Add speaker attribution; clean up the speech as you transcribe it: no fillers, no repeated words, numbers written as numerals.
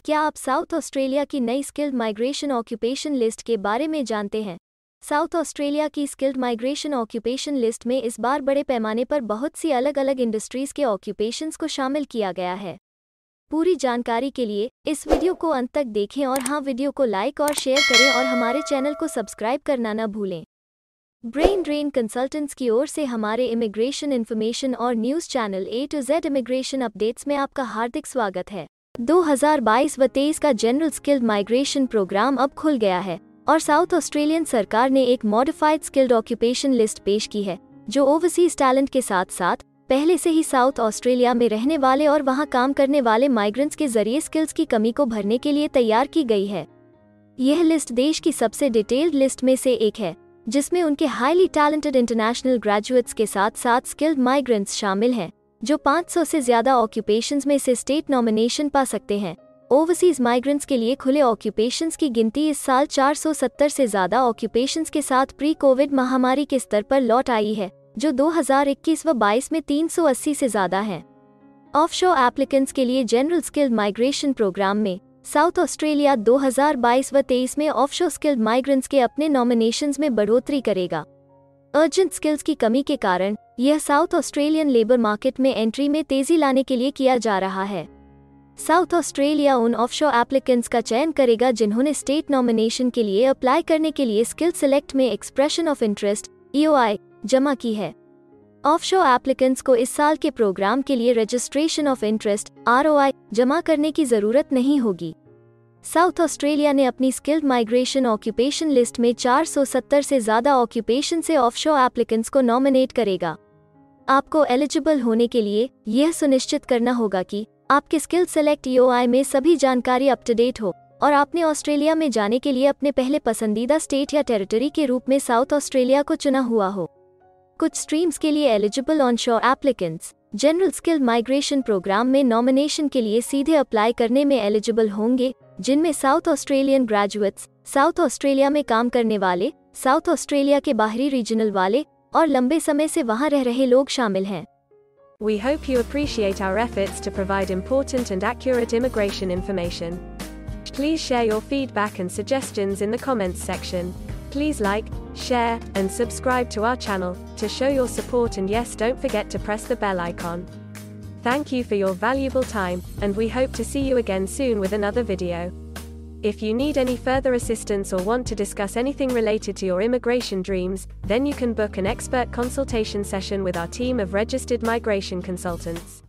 Speaker 1: क्या आप south Australia की नई स्किल्ड माइग्रेशन ऑक्यूपेशन लिस्ट के बारे में जानते हैं? साउथ ऑस्ट्रेलिया की स्किल्ड माइग्रेशन ऑक्यूपेशन लिस्ट में इस बार बड़े पैमाने पर बहुत सी अलग अलग इंडस्ट्रीज के ऑक्यूपेशंस को शामिल किया गया है। पूरी जानकारी के लिए इस वीडियो को अंत तक देखें और हाँ, वीडियो को लाइक और शेयर करें और हमारे चैनल को सब्सक्राइब करना न भूलें। ब्रेन ड्रेन कंसल्टेंट्स की ओर से हमारे इमिग्रेशन इन्फॉर्मेशन और news channel A to Z immigration updates में आपका हार्दिक स्वागत है। 2022 व 23 का जनरल स्किल्ड माइग्रेशन प्रोग्राम अब खुल गया है और साउथ ऑस्ट्रेलियन सरकार ने एक मॉडिफाइड स्किल्ड ऑक्यूपेशन लिस्ट पेश की है, जो ओवरसीज टैलेंट के साथ साथ पहले से ही साउथ ऑस्ट्रेलिया में रहने वाले और वहां काम करने वाले माइग्रेंट्स के जरिए स्किल्स की कमी को भरने के लिए तैयार की गई है। यह लिस्ट देश की सबसे डिटेल्ड लिस्ट में से एक है, जिसमें उनके हाईली टैलेंटेड इंटरनेशनल ग्रेजुएट्स के साथ साथ स्किल्ड माइग्रेंट्स शामिल हैं, जो 500 से ज्यादा ऑक्यूपेशंस में से स्टेट नॉमिनेशन पा सकते हैं। ओवरसीज माइग्रेंट्स के लिए खुले ऑक्यूपेशंस की गिनती इस साल 470 से ज्यादा ऑक्यूपेशंस के साथ प्री कोविड महामारी के स्तर पर लौट आई है, जो 2021 व 22 में 380 से ज्यादा है। ऑफशोर एप्लीकेंट्स के लिए जनरल स्किल्ड माइग्रेशन प्रोग्राम में साउथ ऑस्ट्रेलिया 2022 व 23 में ऑफशोर स्किल्ड माइग्रेंट्स के अपने नॉमिनेशंस में बढ़ोतरी करेगा। अर्जेंट स्किल्स की कमी के कारण यह साउथ ऑस्ट्रेलियन लेबर मार्केट में एंट्री में तेजी लाने के लिए किया जा रहा है। साउथ ऑस्ट्रेलिया उन ऑफशोर एप्लीकेंट्स का चयन करेगा जिन्होंने स्टेट नॉमिनेशन के लिए अप्लाई करने के लिए स्किल सिलेक्ट में एक्सप्रेशन ऑफ इंटरेस्ट EOI जमा की है। ऑफशोर एप्लीकेंट्स को इस साल के प्रोग्राम के लिए रजिस्ट्रेशन ऑफ इंटरेस्ट ROI जमा करने की जरूरत नहीं होगी। साउथ ऑस्ट्रेलिया ने अपनी स्किल्ड माइग्रेशन ऑक्यूपेशन लिस्ट में 470 से ज्यादा ऑक्यूपेशन से ऑफशोर एप्लीकेंट्स को नॉमिनेट करेगा। आपको एलिजिबल होने के लिए यह सुनिश्चित करना होगा कि आपके स्किल सेलेक्ट EOI में सभी जानकारी अप टू डेट हो और आपने ऑस्ट्रेलिया में जाने के लिए अपने पहले पसंदीदा स्टेट या टेरिटरी के रूप में साउथ ऑस्ट्रेलिया को चुना हुआ हो। कुछ स्ट्रीम्स के लिए eligible onshore applicants general skilled migration programme में नॉमिनेशन के लिए सीधे अप्लाई करने में एलिजिबल होंगे, जिनमें South Australian graduates, South Australia में काम करने वाले, साउथ ऑस्ट्रेलिया के बाहरी रीजनल वाले और लंबे समय से वहां रह रहे लोग शामिल हैं।
Speaker 2: We hope you appreciate our efforts to provide important and accurate immigration information. Please share your feedback and suggestions in the comments section. Please like, share, and subscribe to our channel to show your support, and yes, don't forget to press the bell icon. Thank you for your valuable time, and we hope to see you again soon with another video. If you need any further assistance or want to discuss anything related to your immigration dreams, then you can book an expert consultation session with our team of registered migration consultants.